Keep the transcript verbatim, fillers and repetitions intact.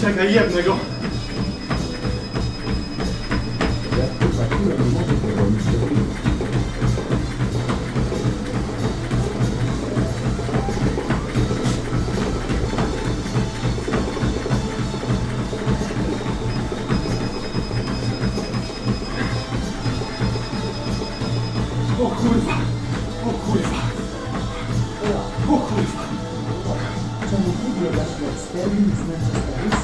Czekaj, jebnę go. O kurwa, o kurwa, o kurwa. Samochód biegasz w cztery